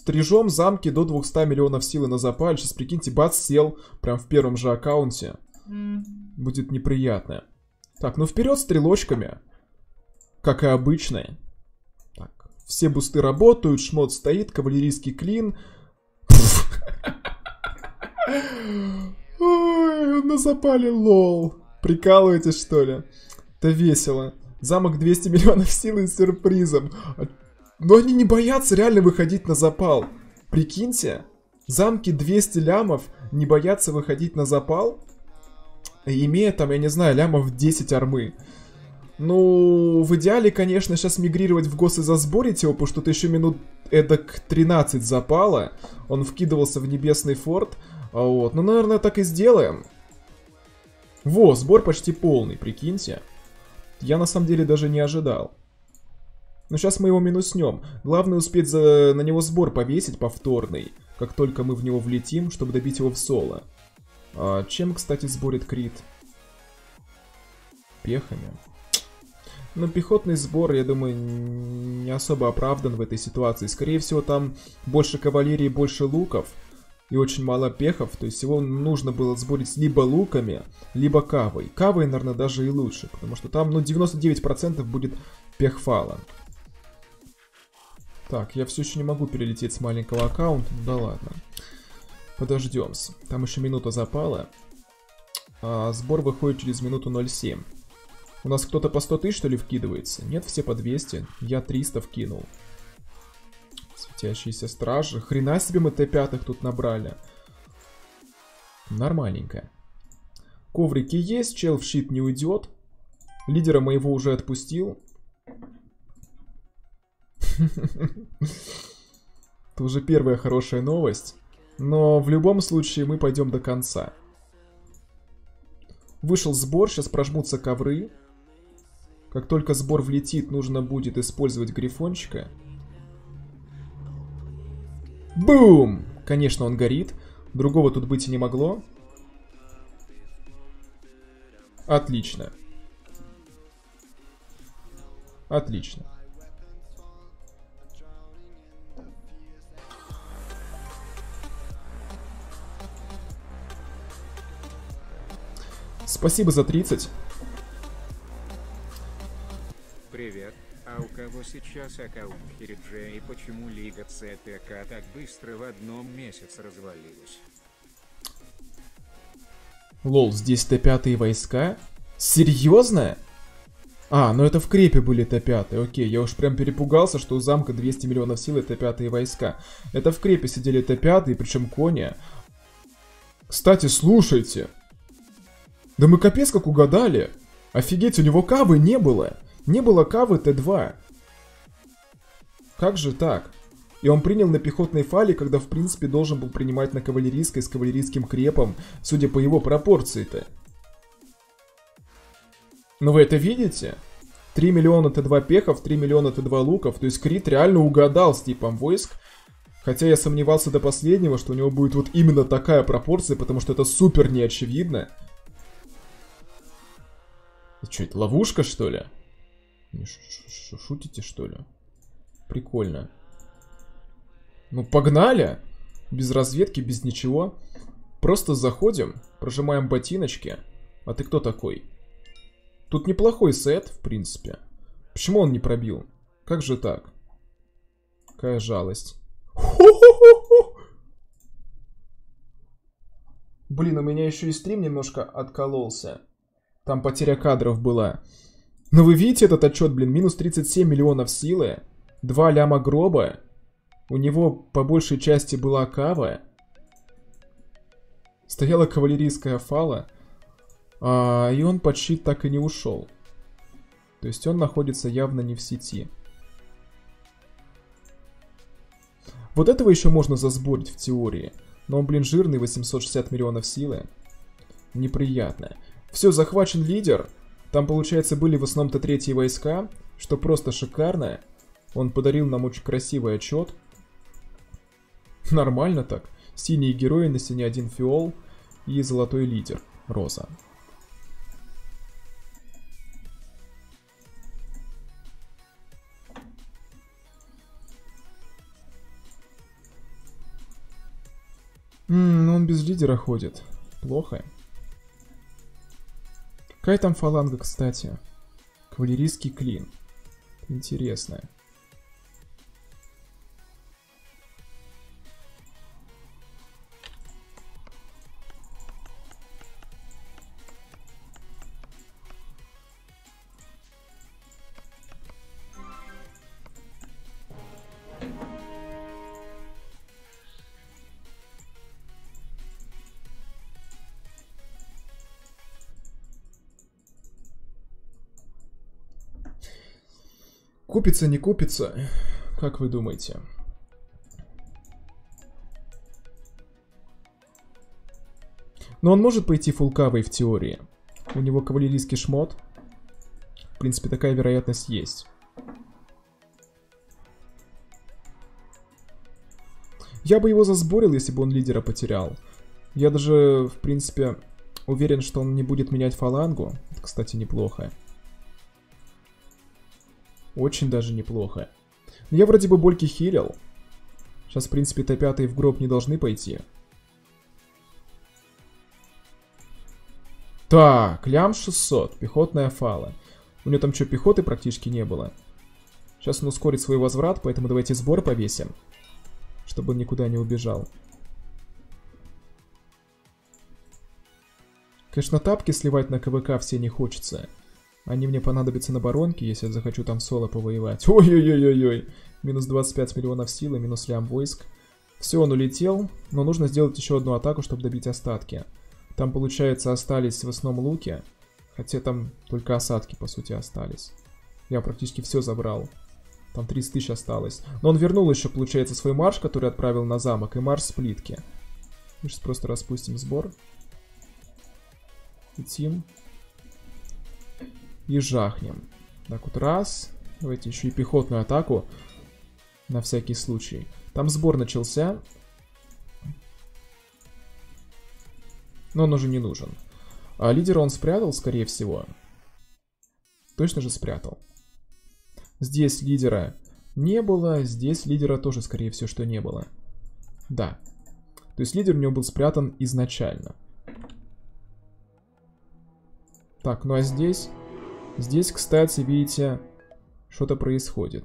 Стрижем замки до 200 миллионов силы на запале. Сейчас, прикиньте, бац, сел прям в первом же аккаунте. Будет неприятно. Так, ну вперед стрелочками. Как и обычно. Так, все бусты работают, шмот стоит, кавалерийский клин. Ой, на запале, лол. Прикалываетесь, что ли? Это весело. Замок 200 миллионов силы с сюрпризом. Но они не боятся реально выходить на запал. Прикиньте. Замки 200 лямов не боятся выходить на запал. Имея там, я не знаю, лямов 10 армы. Ну, в идеале, конечно, сейчас мигрировать в гос и засборить его, потому что тут еще минут эдак 13 запало. Он вкидывался в небесный форт. Вот, ну, наверное, так и сделаем. Во, сбор почти полный, прикиньте. Я на самом деле даже не ожидал. Но сейчас мы его минуснем. Главное успеть на него сбор повесить повторный, как только мы в него влетим, чтобы добить его в соло. Чем, кстати, сборит крит? Пехами. Но пехотный сбор, я думаю, не особо оправдан в этой ситуации. Скорее всего, там больше кавалерии, больше луков. И очень мало пехов. То есть его нужно было сборить либо луками, либо кавой. Кавой, наверное, даже и лучше. Потому что там, ну, 99% будет пехфала. Так, я все еще не могу перелететь с маленького аккаунта. Ну да ладно. Подождем. Там еще минута запала. Сбор выходит через минуту 0,7. У нас кто-то по 100 тысяч, что ли, вкидывается? Нет, все по 200. Я 300 вкинул. Светящиеся стражи. Хрена себе мы Т5 тут набрали. Нормальненько. Коврики есть, чел в щит не уйдет. Лидера моего уже отпустил. Это уже первая хорошая новость. Но в любом случае мы пойдем до конца. Вышел сбор, сейчас прожмутся ковры. Как только сбор влетит, нужно будет использовать грифончика. Бум! Конечно, он горит. Другого тут быть и не могло. Отлично. Отлично. Спасибо за 30. Привет. А у кого сейчас аккаунт Хириджа и почему Лига ЦТК так быстро в одном месяце развалилась? Лол, здесь Т5 войска? Серьезно? Ну это в крепе были Т5. Окей, я уж прям перепугался, что у замка 200 миллионов сил и Т5 войска. Это в крепе сидели Т5, причем кони. Кстати, слушайте. Да мы капец как угадали. Офигеть, у него кавы не было. Не было кавы Т2. Как же так? И он принял на пехотной фале, когда в принципе должен был принимать на кавалерийской с кавалерийским крепом, судя по его пропорции-то. Ну вы это видите? 3 миллиона Т2 пехов, 3 миллиона Т2 луков. То есть Крит реально угадал с типом войск. Хотя я сомневался до последнего, что у него будет вот именно такая пропорция, потому что это супер неочевидно. Что, это ловушка, что ли? Шутите, что ли? Прикольно. Ну, погнали! Без разведки, без ничего. Просто заходим, прожимаем ботиночки. А ты кто такой? Тут неплохой сет, в принципе. Почему он не пробил? Как же так? Какая жалость. Блин, у меня еще и стрим немножко откололся. Там потеря кадров была. Но вы видите этот отчет, блин, минус 37 миллионов силы. 2 ляма гроба. У него по большей части была кава. Стояла кавалерийская фала. И он под щит так и не ушел. То есть он находится явно не в сети. Вот этого еще можно засборить в теории. Но он, блин, жирный, 860 миллионов силы. Неприятно. Все, захвачен лидер. Там, получается, были в основном-то третьи войска, что просто шикарно. Он подарил нам очень красивый отчет. Нормально так. Синие герои, на стене один фиол и золотой лидер. Роза. Ну он без лидера ходит. Плохо. Какая там фаланга, кстати? Кавалерийский клин. Интересная. Купится, не купится? Как вы думаете? Но он может пойти фулкавой в теории. У него кавалерийский шмот. В принципе, такая вероятность есть. Я бы его засборил, если бы он лидера потерял. Я даже, в принципе, уверен, что он не будет менять фалангу. Это, кстати, неплохо. Очень даже неплохо. Но я вроде бы Больки хилил. Сейчас, в принципе, Т5 в гроб не должны пойти. Так, лям 600. Пехотная фала. У него там что, пехоты практически не было? Сейчас он ускорит свой возврат, поэтому давайте сбор повесим. Чтобы он никуда не убежал. Конечно, тапки сливать на КВК все не хочется. Они мне понадобятся на баронке, если я захочу там соло повоевать. Ой-ой-ой-ой-ой. Минус 25 миллионов силы, минус лям войск. Все, он улетел. Но нужно сделать еще одну атаку, чтобы добить остатки. Там, получается, остались в основном луки. Хотя там только осадки, по сути, остались. Я практически все забрал. Там 30 тысяч осталось. Но он вернул еще, получается, свой марш, который отправил на замок. И марш с плитки. Мы сейчас просто распустим сбор. Летим. И жахнем. Так вот, раз. Давайте еще и пехотную атаку. На всякий случай. Там сбор начался. Но он уже не нужен. А лидера он спрятал, скорее всего. Точно же спрятал. Здесь лидера не было. Здесь лидера тоже, скорее всего, что не было. Да. То есть лидер у него был спрятан изначально. Так, ну а здесь... Здесь, кстати, видите, что-то происходит.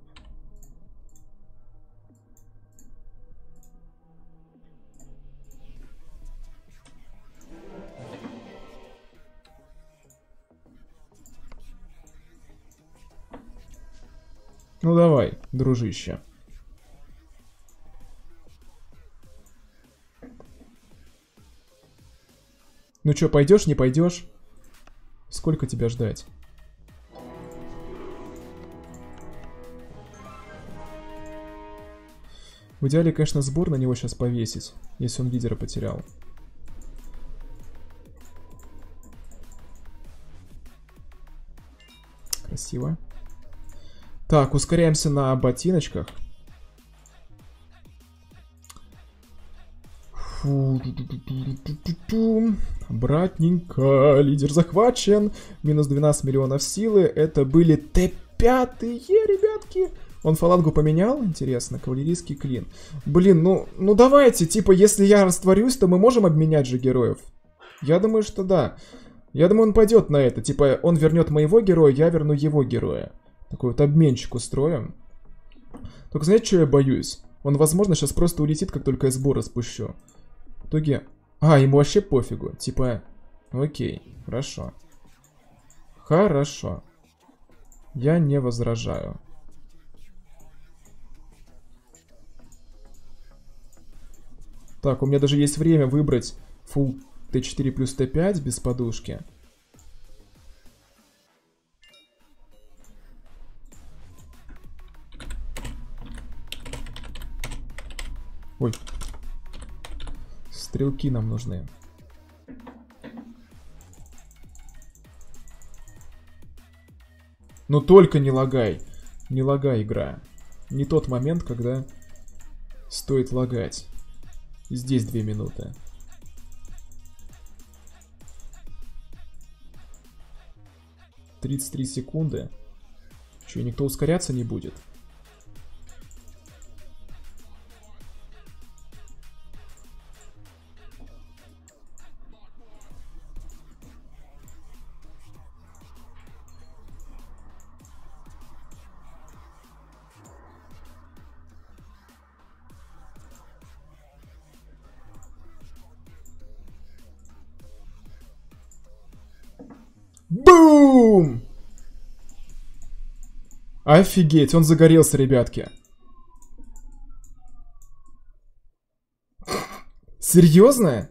Ну давай, дружище. Ну чё, пойдешь, не пойдешь? Сколько тебя ждать? В идеале, конечно, сбор на него сейчас повесить, если он лидера потерял. Красиво. Так, ускоряемся на ботиночках. Фу. Братненько, лидер захвачен. Минус 12 миллионов силы. Это были Т5, ребятки. Он фалангу поменял, интересно, кавалерийский клин. Блин, ну давайте, типа, если я растворюсь, то мы можем обменять же героев. Я думаю, что да. Я думаю, он пойдет на это. Типа, он вернет моего героя, я верну его героя. Такой вот обменчик устроим. Только знаете, что я боюсь? Он, возможно, сейчас просто улетит, как только я сбор распущу. В итоге... А, ему вообще пофигу. Типа, окей, хорошо. Хорошо. Я не возражаю. Так, у меня даже есть время выбрать full Т4 плюс Т5 без подушки. Ой. Стрелки нам нужны. Ну только не лагай. Не лагай, игра. Не тот момент, когда стоит лагать. Здесь 2 минуты. — 33 секунды. Че, никто ускоряться не будет? Офигеть, он загорелся, ребятки. Серьезно?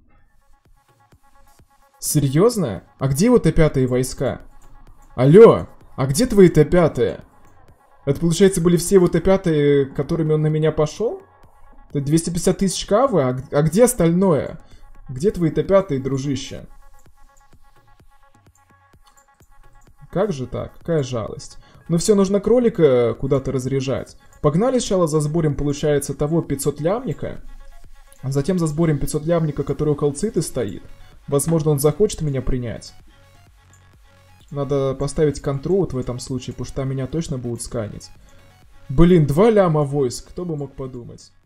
Серьезно? А где его Т-5 войска? Алло, а где твои Т-5? Это, получается, были все его Т-5, которыми он на меня пошел? Это 250 тысяч кавы? А где остальное? Где твои Т-5, дружище? Как же так? Какая жалость. Ну все, нужно кролика куда-то разряжать. Погнали сначала засборим, получается, того 500 лямника. А затем засборим 500 лямника, который около Циты стоит. Возможно, он захочет меня принять. Надо поставить контрол в этом случае, потому что там меня точно будут сканить. Блин, 2 ляма войск, кто бы мог подумать.